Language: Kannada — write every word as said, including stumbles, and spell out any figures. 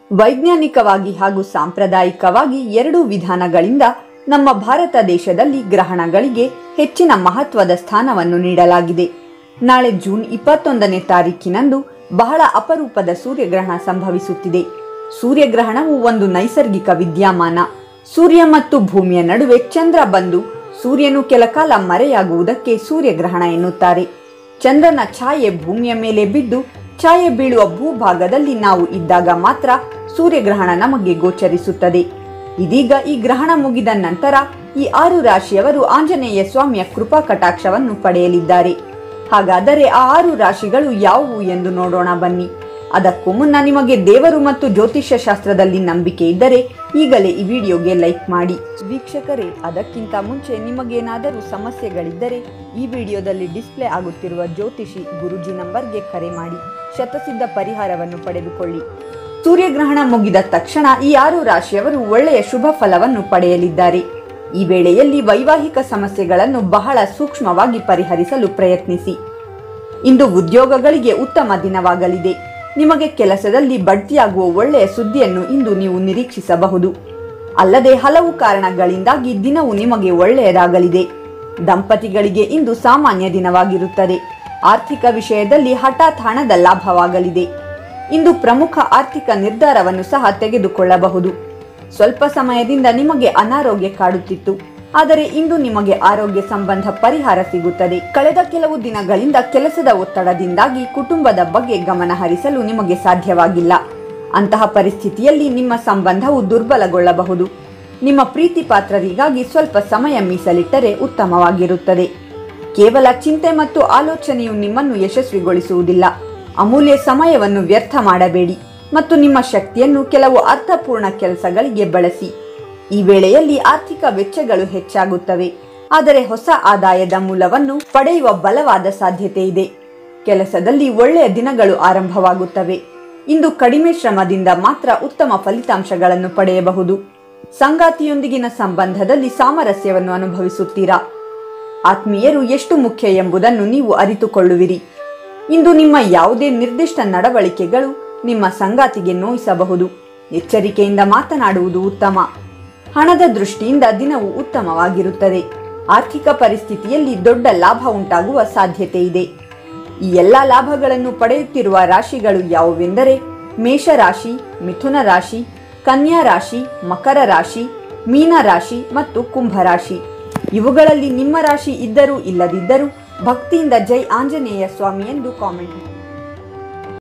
ವೈಜ್ಞಾನಿಕವಾಗಿ ಹಾಗೂ ಸಾಂಪ್ರದಾಯಿಕವಾಗಿ ಎರಡೂ ವಿಧಾನಗಳಿಂದ ನಮ್ಮ ಭಾರತ ದೇಶದಲ್ಲಿ ಗ್ರಹಣಗಳಿಗೆ ಹೆಚ್ಚಿನ ಮಹತ್ವದ ಸ್ಥಾನವನ್ನು ನೀಡಲಾಗಿದೆ. ನಾಳೆ ಜೂನ್ ಇಪ್ಪತ್ತೊಂದನೇ ತಾರೀಕಿನಂದು ಬಹಳ ಅಪರೂಪದ ಸೂರ್ಯಗ್ರಹಣ ಸಂಭವಿಸುತ್ತಿದೆ. ಸೂರ್ಯಗ್ರಹಣವು ಒಂದು ನೈಸರ್ಗಿಕ ವಿದ್ಯಮಾನ. ಸೂರ್ಯ ಮತ್ತು ಭೂಮಿಯ ನಡುವೆ ಚಂದ್ರ ಬಂದು ಸೂರ್ಯನು ಕೆಲಕಾಲ ಮರೆಯಾಗುವುದಕ್ಕೆ ಸೂರ್ಯಗ್ರಹಣ ಎನ್ನುತ್ತಾರೆ. ಚಂದ್ರನ ಛಾಯೆ ಭೂಮಿಯ ಮೇಲೆ ಬಿದ್ದು ಛಾಯೆ ಬೀಳುವ ಭೂಭಾಗದಲ್ಲಿ ನಾವು ಇದ್ದಾಗ ಮಾತ್ರ ಸೂರ್ಯಗ್ರಹಣ ನಮಗೆ ಗೋಚರಿಸುತ್ತದೆ. ಇದೀಗ ಈ ಗ್ರಹಣ ಮುಗಿದ ನಂತರ ಈ ಆರು ರಾಶಿಯವರು ಆಂಜನೇಯ ಸ್ವಾಮಿಯ ಕೃಪಾ ಕಟಾಕ್ಷವನ್ನು ಪಡೆಯಲಿದ್ದಾರೆ. ಹಾಗಾದರೆ ಆ ಆರು ರಾಶಿಗಳು ಯಾವುವು ಎಂದು ನೋಡೋಣ ಬನ್ನಿ. ಅದಕ್ಕೂ ಮುನ್ನ ನಿಮಗೆ ದೇವರು ಮತ್ತು ಜ್ಯೋತಿಷ್ಯ ಶಾಸ್ತ್ರದಲ್ಲಿ ನಂಬಿಕೆ ಇದ್ದರೆ ಈಗಲೇ ಈ ವಿಡಿಯೋಗೆ ಲೈಕ್ ಮಾಡಿ. ವೀಕ್ಷಕರೇ, ಅದಕ್ಕಿಂತ ಮುಂಚೆ ನಿಮಗೇನಾದರೂ ಸಮಸ್ಯೆಗಳಿದ್ದರೆ ಈ ವಿಡಿಯೋದಲ್ಲಿ ಡಿಸ್ಪ್ಲೇ ಆಗುತ್ತಿರುವ ಜ್ಯೋತಿಷಿ ಗುರುಜಿ ನಂಬರ್ಗೆ ಕರೆ ಮಾಡಿ ಶತಸಿದ್ಧ ಪರಿಹಾರವನ್ನು ಪಡೆದುಕೊಳ್ಳಿ. ಸೂರ್ಯಗ್ರಹಣ ಮುಗಿದ ತಕ್ಷಣ ಈ ಆರು ರಾಶಿಯವರು ಒಳ್ಳೆಯ ಶುಭ ಫಲವನ್ನು ಪಡೆಯಲಿದ್ದಾರೆ. ಈ ವೇಳೆಯಲ್ಲಿ ವೈವಾಹಿಕ ಸಮಸ್ಯೆಗಳನ್ನು ಬಹಳ ಸೂಕ್ಷ್ಮವಾಗಿ ಪರಿಹರಿಸಲು ಪ್ರಯತ್ನಿಸಿ. ಇಂದು ಉದ್ಯೋಗಗಳಿಗೆ ಉತ್ತಮ ದಿನವಾಗಲಿದೆ. ನಿಮಗೆ ಕೆಲಸದಲ್ಲಿ ಬಡ್ತಿಯಾಗುವ ಒಳ್ಳೆಯ ಸುದ್ದಿಯನ್ನು ಇಂದು ನೀವು ನಿರೀಕ್ಷಿಸಬಹುದು. ಅಲ್ಲದೆ ಹಲವು ಕಾರಣಗಳಿಂದಾಗಿ ದಿನವು ನಿಮಗೆ ಒಳ್ಳೆಯದಾಗಲಿದೆ. ದಂಪತಿಗಳಿಗೆ ಇಂದು ಸಾಮಾನ್ಯ ದಿನವಾಗಿರುತ್ತದೆ. ಆರ್ಥಿಕ ವಿಷಯದಲ್ಲಿ ಹಠಾತ್ ಹಣದ ಲಾಭವಾಗಲಿದೆ. ಇಂದು ಪ್ರಮುಖ ಆರ್ಥಿಕ ನಿರ್ಧಾರವನ್ನು ಸಹ ತೆಗೆದುಕೊಳ್ಳಬಹುದು. ಸ್ವಲ್ಪ ಸಮಯದಿಂದ ನಿಮಗೆ ಅನಾರೋಗ್ಯ ಕಾಡುತ್ತಿತ್ತು, ಆದರೆ ಇಂದು ನಿಮಗೆ ಆರೋಗ್ಯ ಸಂಬಂಧ ಪರಿಹಾರ ಸಿಗುತ್ತದೆ. ಕಳೆದ ಕೆಲವು ದಿನಗಳಿಂದ ಕೆಲಸದ ಒತ್ತಡದಿಂದಾಗಿ ಕುಟುಂಬದ ಬಗ್ಗೆ ಗಮನ ಹರಿಸಲು ನಿಮಗೆ ಸಾಧ್ಯವಾಗಿಲ್ಲ. ಅಂತಹ ಪರಿಸ್ಥಿತಿಯಲ್ಲಿ ನಿಮ್ಮ ಸಂಬಂಧವು ದುರ್ಬಲಗೊಳ್ಳಬಹುದು. ನಿಮ್ಮ ಪ್ರೀತಿ ಪಾತ್ರರಿಗಾಗಿ ಸ್ವಲ್ಪ ಸಮಯ ಮೀಸಲಿಟ್ಟರೆ ಉತ್ತಮವಾಗಿರುತ್ತದೆ. ಕೇವಲ ಚಿಂತೆ ಮತ್ತು ಆಲೋಚನೆಯು ನಿಮ್ಮನ್ನು ಯಶಸ್ವಿಗೊಳಿಸುವುದಿಲ್ಲ. ಅಮೂಲ್ಯ ಸಮಯವನ್ನು ವ್ಯರ್ಥ ಮಾಡಬೇಡಿ ಮತ್ತು ನಿಮ್ಮ ಶಕ್ತಿಯನ್ನು ಕೆಲವು ಅರ್ಥಪೂರ್ಣ ಕೆಲಸಗಳಿಗೆ ಬಳಸಿ. ಈ ವೇಳೆಯಲ್ಲಿ ಆರ್ಥಿಕ ವೆಚ್ಚಗಳು ಹೆಚ್ಚಾಗುತ್ತವೆ, ಆದರೆ ಹೊಸ ಆದಾಯದ ಮೂಲವನ್ನು ಪಡೆಯುವ ಬಲವಾದ ಸಾಧ್ಯತೆ ಇದೆ. ಕೆಲಸದಲ್ಲಿ ಒಳ್ಳೆಯ ದಿನಗಳು ಆರಂಭವಾಗುತ್ತವೆ. ಇಂದು ಕಡಿಮೆ ಶ್ರಮದಿಂದ ಮಾತ್ರ ಉತ್ತಮ ಫಲಿತಾಂಶಗಳನ್ನು ಪಡೆಯಬಹುದು. ಸಂಗಾತಿಯೊಂದಿಗಿನ ಸಂಬಂಧದಲ್ಲಿ ಸಾಮರಸ್ಯವನ್ನು ಅನುಭವಿಸುತ್ತೀರಾ. ಆತ್ಮೀಯರು ಎಷ್ಟು ಮುಖ್ಯ ಎಂಬುದನ್ನು ನೀವು ಅರಿತುಕೊಳ್ಳುವಿರಿ. ಇಂದು ನಿಮ್ಮ ಯಾವುದೇ ನಿರ್ದಿಷ್ಟ ನಡವಳಿಕೆಗಳು ನಿಮ್ಮ ಸಂಗಾತಿಗೆ ನೋಯಿಸಬಹುದು. ಎಚ್ಚರಿಕೆಯಿಂದ ಮಾತನಾಡುವುದು ಉತ್ತಮ. ಹಣದ ದೃಷ್ಟಿಯಿಂದ ದಿನವು ಉತ್ತಮವಾಗಿರುತ್ತದೆ. ಆರ್ಥಿಕ ಪರಿಸ್ಥಿತಿಯಲ್ಲಿ ದೊಡ್ಡ ಲಾಭ ಉಂಟಾಗುವ ಸಾಧ್ಯತೆ ಇದೆ. ಈ ಎಲ್ಲ ಲಾಭಗಳನ್ನು ಪಡೆಯುತ್ತಿರುವ ರಾಶಿಗಳು ಯಾವುವೆಂದರೆ ಮೇಷರಾಶಿ, ಮಿಥುನ ರಾಶಿ, ಕನ್ಯಾ ರಾಶಿ, ಮಕರ ರಾಶಿ, ಮೀನ ರಾಶಿ ಮತ್ತು ಕುಂಭರಾಶಿ. ಇವುಗಳಲ್ಲಿ ನಿಮ್ಮ ರಾಶಿ ಇದ್ದರೂ ಇಲ್ಲದಿದ್ದರೂ ಭಕ್ತಿಯಿಂದ ಜೈ ಆಂಜನೇಯ ಸ್ವಾಮಿ ಎಂದು ಕಾಮೆಂಟ್ ಮಾಡಿ.